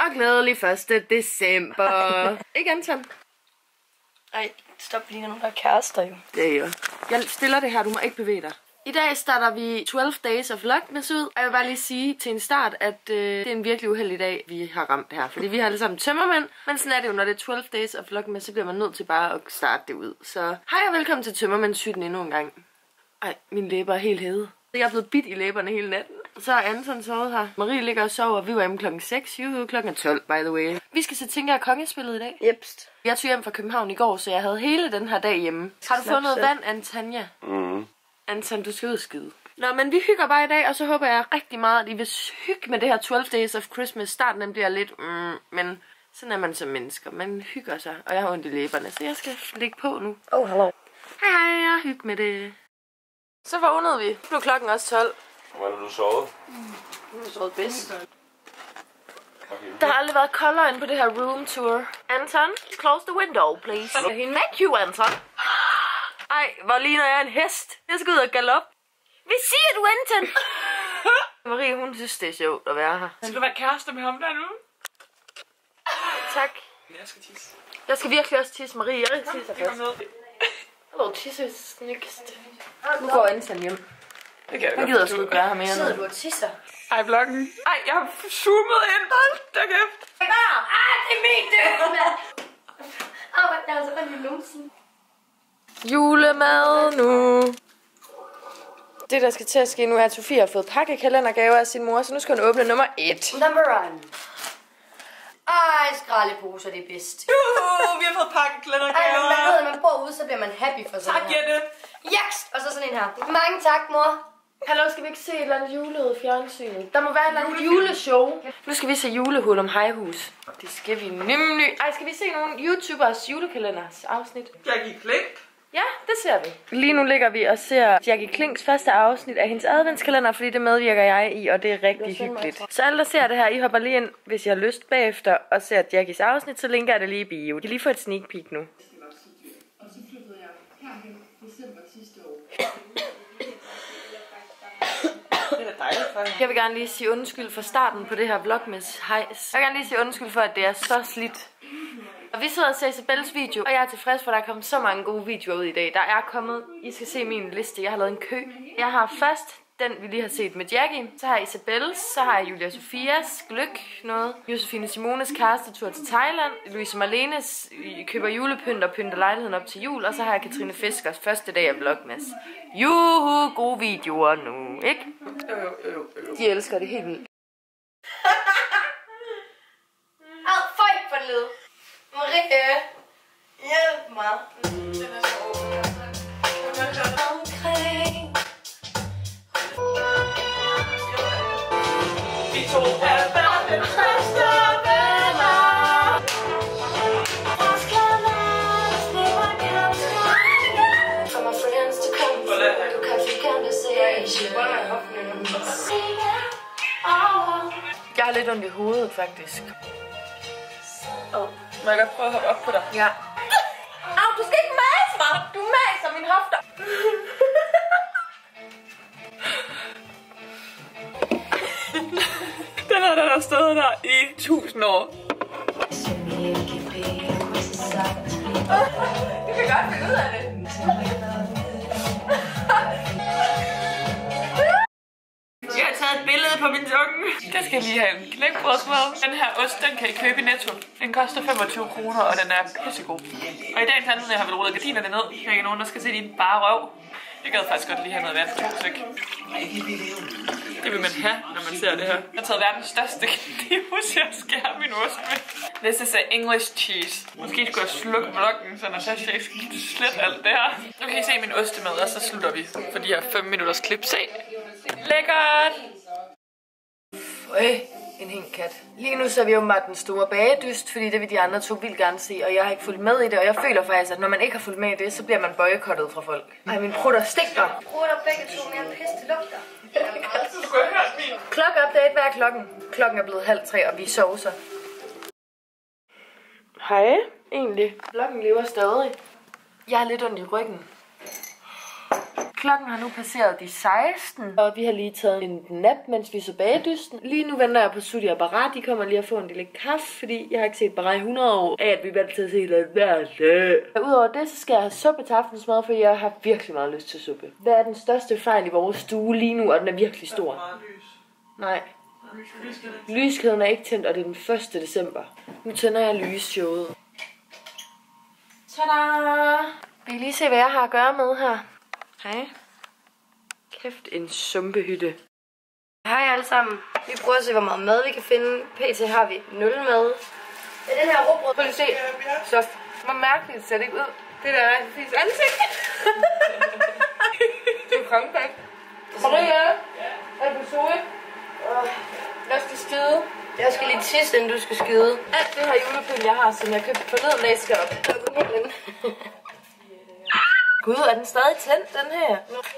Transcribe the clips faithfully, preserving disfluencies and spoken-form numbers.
Og glædelig første december. Ikke, Anton? Ej, stop, lige nogen, der er kærester jo. Det er jo. Jeg stiller det her, du må ikke bevæge dig. I dag starter vi tolv Days of Vlogmas ud. Og jeg vil bare lige sige til en start, at øh, det er en virkelig uheldig dag, vi har ramt her. Fordi vi har alle sammen tømmermænd. Men sådan er det jo, når det er tolv Days of Vlogmas, så bliver man nødt til bare at starte det ud. Så hej og velkommen til tømmermændshytten endnu en gang. Ej, mine læber er helt hede. Jeg er blevet bidt i læberne hele natten. Så er Anton sovet her. Marie ligger og sover. Vi var hjemme klokken seks. Juhu, klokken tolv, by the way. Vi skal se Tinka og Kongespillet i dag. Jepst. Jeg tog hjem fra København i går, så jeg havde hele den her dag hjemme. Har du fået noget vand, Antanja? Mhm. Anton, du skal ud og skide. Nå, men vi hygger bare i dag, og så håber jeg rigtig meget, at I vil hygge med det her tolv Days of Christmas. Starten den bliver lidt, mm, men sådan er man som mennesker. Man hygger sig, og jeg har ondt i læberne, så jeg skal ligge på nu. Oh, hallo. Hej hej, jeg hygge med det. Så vågnede vi. Nu blev klokken også tolv. Hvor har du sovet? Mm. Nu har jeg sovet bedst. Okay. Der har aldrig været koldere end på det her room tour. Anton, close the window, please. Can he make you, Anton? Ej, hvor ligner jeg en hest. Jeg skal ud og galop. Vi siger du, Anton. Marie, hun synes, det er sjovt at være her. Skal du være kærester med ham der nu? Tak. Jeg skal tisse. Jeg skal virkelig også tisse, Marie. Jeg tisser først. Hallo, tisse snygst. Nu går Anton hjem. Det kan jeg Han gider sgu ikke være her mere nu. Sidder du og tisser? Ej, vloggen. Ej, jeg har zoomet ind. Hold da kæft. Ah, det er min død, mand. Åh, det er altså bare lige numsen. Julemad nu. Det, der skal til at ske nu, er, at Sofie har fået pakkekalendergaver af sin mor, så nu skal hun åbne nummer et. Number one. Ej, skraldeposer, det er bedst. Juhu, vi har fået Ej, pakkeklædergaver. når man ved, at man bor ude, så bliver man happy for sådan Tak, her. Jette. Yes! Og så sådan en her. Mange tak, mor. Hallo, skal vi ikke se et eller andet julet fjernsyn? Der må være et eller andet juleshow. Nu skal vi se julehul om Hejhus. Det skal vi nemlig. Ej, skal vi se nogle YouTubers julekalenders afsnit? Jackie Klink. Ja, det ser vi. Lige nu ligger vi og ser Jackie Klinks første afsnit af hendes adventskalender, fordi det medvirker jeg i, og det er rigtig hyggeligt. Så alle, der ser det her, I hopper lige ind, hvis I har lyst bagefter, og ser Jackies afsnit, så linker jeg det lige i bio. I kan lige få et sneak peek nu. Og så flyttede jeg herhen i december sidste år. Det er da dejligt for hende. Jeg vil gerne lige sige undskyld for starten på det her vlogmas hejs. Jeg vil gerne lige sige undskyld for, at det er så slidt. Og vi sidder og ser Isabelles video, og jeg er tilfreds for, at der er kommet så mange gode videoer ud i dag. Der er kommet, I skal se min liste, jeg har lavet en kø. Jeg har først den, vi lige har set med Jackie. Så har jeg Isabelles, så har jeg Julia Sofias gløk noget. Josefine Simones kærestetur til Thailand. Louise Marlenes køber julepynt og pynter lejligheden op til jul. Og så har jeg Katrine Fiskers første dag af vlogmas. Juhu, gode videoer nu, ikke? Jo, jo, jo, jo. De elsker det helt vildt. Ad, føj for led. Marie, hjælp mig. Den er så omkring. Vi to er verdens bedste venner. For my friends to come through, du kan fik conversation. Jeg har lidt ondt i hovedet, faktisk. Oh, må jeg godt prøve at hoppe op på dig? Ja. Au, du skal ikke mase mig! Du maser min hofter! Den her, der har stået der i tusind år. Du kan godt finde ud af det. Jeg har taget et billede på min tunge. Der skal lige have en knækbrødsmad. Den her ost, den kan I købe i Netto. Den koster femogtyve kroner, og den er pissegod. Og i dagens anledning har vi rullet gardinerne ned. Der er ikke nogen, der skal se din bare røv. Jeg gad faktisk godt lige have noget vand. Det vil man have, når man ser det her. Jeg har taget verdens største kniv til at skære min ost med. This is a English cheese. Måske skulle jeg slukke vloggen, så Natasha ikke skal slet alt det her. Nu kan I se min ostemad, og så slutter vi for de her fem minutters klip. Se! Lækkert! Øj, en helt kat. Lige nu så er vi jo meget den store bagedyst, fordi det vil de andre to vildt gerne se, og jeg har ikke fulgt med i det, og jeg føler faktisk, at når man ikke har fulgt med i det, så bliver man boykottet fra folk. Ej, min prutter stinker. Prutter begge to mere pisse lugter. Du skulle have hørt min. Klokkeupdate, hvad er klokken? Klokken er blevet halv tre, og vi sover. Hej, egentlig. Vloggen lever stadig. Jeg har lidt ondt i ryggen. Klokken har nu passeret de seksten, og vi har lige taget en nap, mens vi så bagedysten. Lige nu venter jeg på Sudi og Barat. De kommer lige at få en lille kaffe, fordi jeg har ikke set Barat i hundrede år af, at vi er vant til at se det hver dag. Udover det, så skal jeg have suppe til aftensmad, for jeg har virkelig meget lyst til suppe. Hvad er den største fejl i vores stue lige nu, og den er virkelig stor? Nej. Lyskæden er ikke tændt, og det er den første december. Nu tænder jeg lysshowet. Tada! Vil I lige se, hvad jeg har at gøre med her? Hej. Kæft, en sumpehytte. Hej alle sammen. Vi prøver at se, hvor meget mad vi kan finde. P T har vi nul mad. Ja, den her råbrød, prøv lige at se. Så hvor mærkeligt ser det ikke ud. Det der er Sofies ansigt. Du er kongepæk. Maria, er du så ikke? Jeg skal skide. Jeg skal lige tisse, inden du skal skide. Alt det her julepynt, jeg har, som jeg købte forleden dag, skal op. Jeg går helt ind. Gud, er den stadig tændt, den her?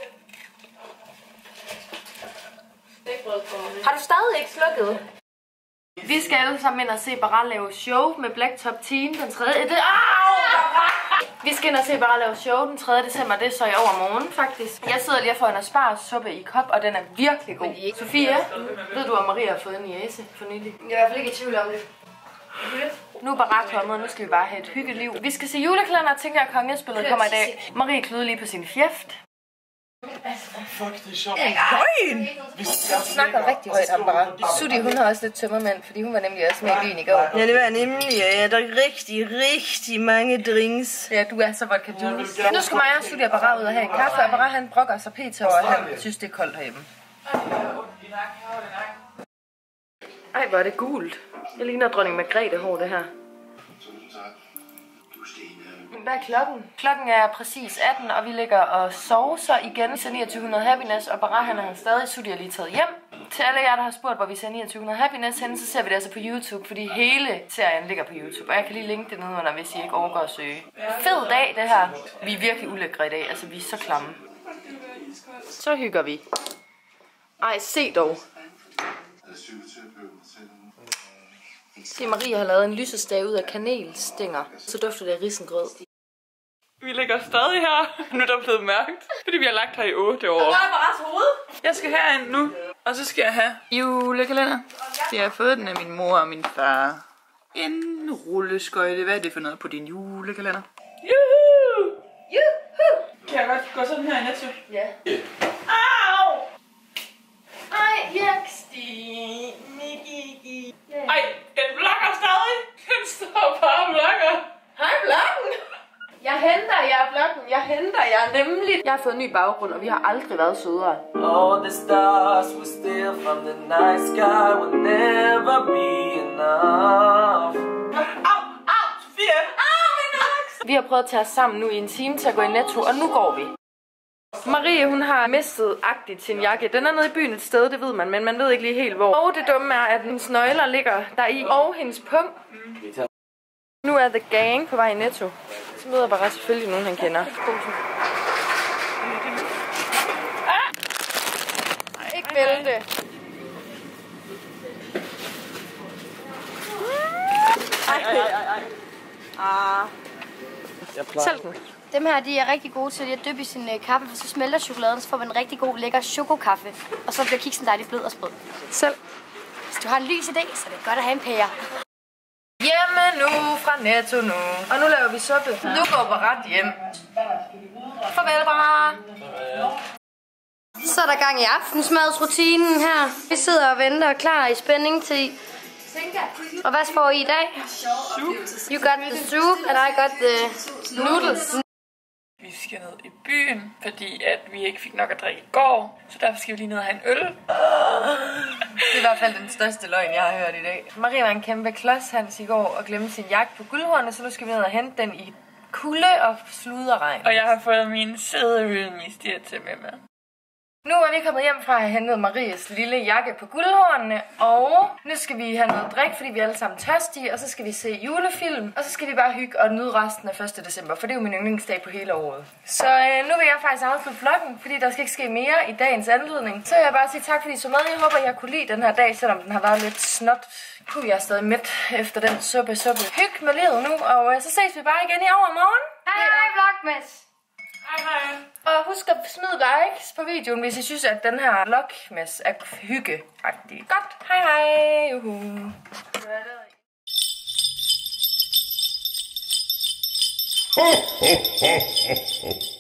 Har du stadig ikke slukket? Vi skal alle sammen ind og se Barat lave show med Blacktop Teen den tredje Det... Vi skal ind og se Barat lave show den tredje december. Det er så i overmorgen, faktisk. Jeg sidder lige og får en aspargessuppe i kop, og den er virkelig god. Sofie, ved du, om Maria har fået en jæse for nylig? Jeg er i hvert fald ikke i tvivl om det. Nu er Barat kommet, og nu skal vi bare have et hyggeliv. Vi skal se julekalender, og tænker, at kongespillet kommer i dag. Marie kløede lige på sin fjeft. Fuck, det er sjovt. Hun snakker rigtig højt om Barat. Sudi, hun har også lidt tømmermænd, fordi hun var nemlig også med i byen i går. Ja, det var nemlig. Ja, der er rigtig, rigtig mange drinks. Ja, du er så vodka juice. Nu skal mig og Sudi og Barat ud og have en kaffe, og Barat han brokker sig pt, og han synes, det er koldt herhjemme. Ej, hvor er det gult. Jeg ligner dronning Margrethe hår, det her. Hvad er klokken? Klokken er præcis atten, og vi ligger og sover så igen. Vi ser niogtyve hundrede Happiness, og Barat han er stadig. Sudi er lige taget hjem. Til alle jer, der har spurgt, hvor vi ser niogtyve hundrede Happiness henne, så ser vi det altså på YouTube, fordi hele serien ligger på YouTube. Og jeg kan lige linke det nedenunder, hvis I ikke overgår at søge. Fed dag, det her. Vi er virkelig ulækre i dag, altså vi er så klamme. Så hygger vi. Ej, se dog. Se, Maria har lavet en lysestage ud af kanelstænger, så dufter det af risengrød. Vi ligger stadig her. Nu er der blevet mørkt, fordi vi har lagt her i otte år. Der er Barats hoved. Jeg skal herind nu, og så skal jeg have julekalender. Så jeg har fået den af min mor og min far. En rulleskøjte. Hvad er det for noget på din julekalender? Juhu! Juhu! Kan jeg godt gå sådan her i Netto? Ja. Au! Ej, Jaksti. Ej, den blokker stadig. Den står bare og blokker. Hej, blokken! Jeg henter jer, blokken. Jeg henter jer nemlig. Jeg har fået en ny baggrund, og vi har aldrig været sødere. All the stars we steal from the night sky will never be enough. Au, au, Sofie. Au, min aks! Vi har prøvet at tage os sammen nu i en time til at gå i Netto, og nu går vi. Marie, hun har mistet agtigt sin jakke. Den er nede i byen et sted, det ved man, men man ved ikke lige helt hvor. Og det dumme er, at hendes nøgler ligger der i, og hendes pung. Nu er The Gang på vej i Netto. Så møder bare selvfølgelig nogen, han kender. Ah! Ikke vælte. Ej, ej, ej, ej. Ah. Selv den. Dem her, de er rigtig gode til at dyppe i sin øh, kaffe, for så smelter chokoladen, så får man en rigtig god, lækker chokokaffe. Og så bliver kiksen dejligt blød og sprød. Selv. Hvis du har en lys idé, så er det godt at have en pære. Hjemme nu fra Netto nu. Og nu laver vi suppe. Nu går Barat hjem. Farvel, Barat. Så er der gang i aftensmadsrutinen her. Vi sidder og venter og klar i spænding til... Og hvad får I i dag? You got the soup, and I got the noodles. Vi skal ned i byen, fordi at vi ikke fik nok at drikke i går. Så derfor skal vi lige ned og have en øl. Det er i hvert fald den største løgn, jeg har hørt i dag. Marie var en kæmpe klodshans i går og glemte sin jakke på Guldhornet, så nu skal vi ned og hente den i kulde og slud og regn. Og jeg har fået min søde ølmistier til med mig. Nu er vi kommet hjem fra at have hentet Maries lille jakke på Guldhornene, og nu skal vi have noget drik, fordi vi er alle sammen tørstige, og så skal vi se julefilm, og så skal vi bare hygge og nyde resten af første december, for det er jo min yndlingsdag på hele året. Så øh, nu vil jeg faktisk afslutte vloggen, fordi der skal ikke ske mere i dagens anledning. Så vil jeg bare sige tak, fordi I så med. Jeg håber, jeg kunne lide den her dag, selvom den har været lidt snot. Puh, jeg er stadig mæt efter den suppe, suppe. Hyg med livet nu, og øh, så ses vi bare igen i overmorgen. Hej, hej, Vlogmas. Hej, hej. Og husk at smide likes på videoen, hvis I synes, at den her vlogmas er hyggeagtig. Godt, hej hej. Juhu. Ho, ho, ho, ho, ho.